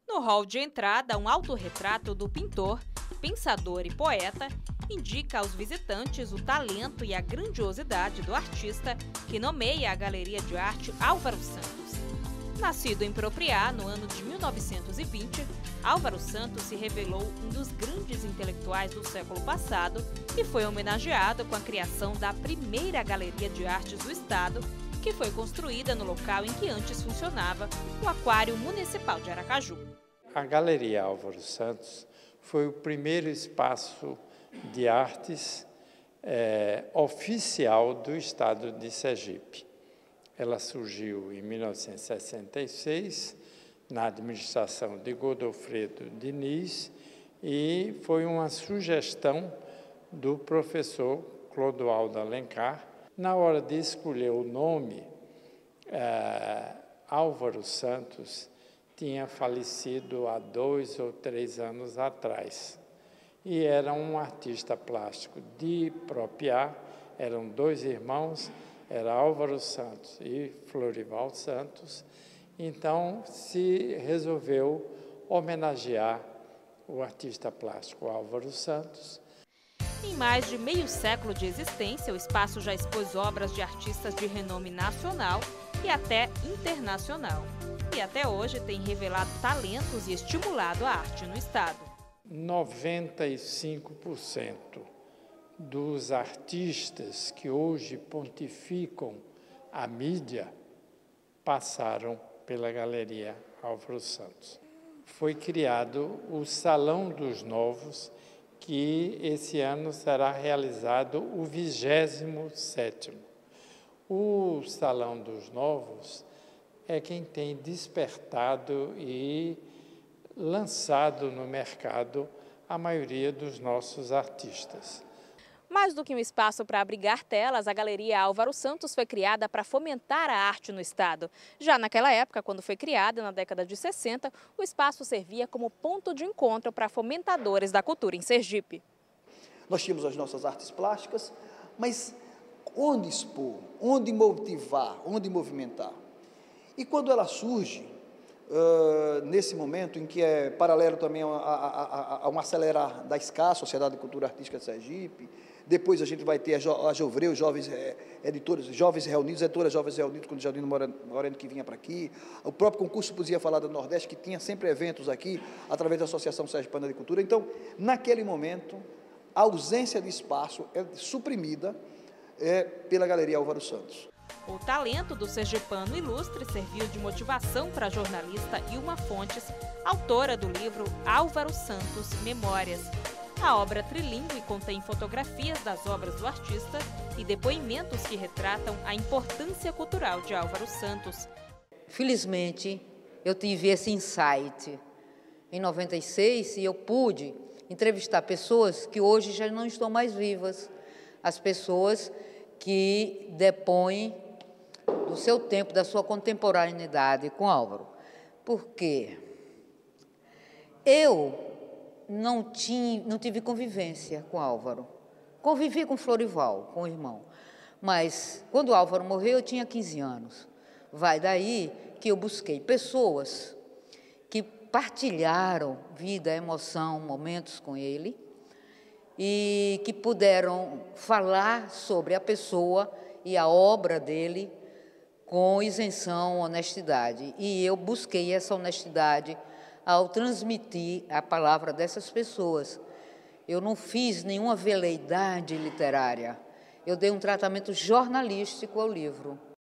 No hall de entrada, um autorretrato do pintor, pensador e poeta indica aos visitantes o talento e a grandiosidade do artista que nomeia a Galeria de Arte Álvaro Santos. Nascido em Propriá no ano de 1920, Álvaro Santos se revelou um dos grandes intelectuais do século passado e foi homenageado com a criação da primeira galeria de artes do estado, que foi construída no local em que antes funcionava o Aquário Municipal de Aracaju. A Galeria Álvaro Santos foi o primeiro espaço de artes oficial do estado de Sergipe. Ela surgiu em 1966, na administração de Godofredo Diniz, e foi uma sugestão do professor Clodoaldo Alencar. Na hora de escolher o nome, Álvaro Santos tinha falecido há 2 ou 3 anos atrás. E era um artista plástico de Propriá, eram 2 irmãos, era Álvaro Santos e Florival Santos. Então, se resolveu homenagear o artista plástico Álvaro Santos. Em mais de meio século de existência, o espaço já expôs obras de artistas de renome nacional e até internacional. E até hoje tem revelado talentos e estimulado a arte no estado. 95% dos artistas que hoje pontificam a mídia passaram pela Galeria Álvaro Santos. Foi criado o Salão dos Novos, que esse ano será realizado o 27º. O Salão dos Novos é quem tem despertado e lançado no mercado a maioria dos nossos artistas. Mais do que um espaço para abrigar telas, a Galeria Álvaro Santos foi criada para fomentar a arte no estado. Já naquela época, quando foi criada, na década de 60, o espaço servia como ponto de encontro para fomentadores da cultura em Sergipe. Nós tínhamos as nossas artes plásticas, mas onde expor, onde motivar, onde movimentar? E quando ela surge, nesse momento em que é paralelo também a um acelerar da SCA, Sociedade de Cultura Artística de Sergipe, depois a gente vai ter a Jovreu, Jovens Editores, Jovens Reunidos, Editoras Jovens Reunidos, com o Jardino Moreno que vinha para aqui, o próprio concurso Poesia Falada do Nordeste, que tinha sempre eventos aqui, através da Associação Sergipana de Cultura. Então, naquele momento, a ausência de espaço é suprimida pela Galeria Álvaro Santos. O talento do sergipano ilustre serviu de motivação para a jornalista Ilma Fontes, autora do livro Álvaro Santos Memórias. A obra trilingue contém fotografias das obras do artista e depoimentos que retratam a importância cultural de Álvaro Santos. Felizmente, eu tive esse insight em 96 e eu pude entrevistar pessoas que hoje já não estão mais vivas, as pessoas que depõem do seu tempo, da sua contemporaneidade com Álvaro. Por quê? Eu não tive convivência com Álvaro. Convivi com Florival, com o irmão. Mas, quando Álvaro morreu, eu tinha 15 anos. Vai daí que eu busquei pessoas que partilharam vida, emoção, momentos com ele e que puderam falar sobre a pessoa e a obra dele com isenção, honestidade. E eu busquei essa honestidade ao transmitir a palavra dessas pessoas. Eu não fiz nenhuma veleidade literária, eu dei um tratamento jornalístico ao livro.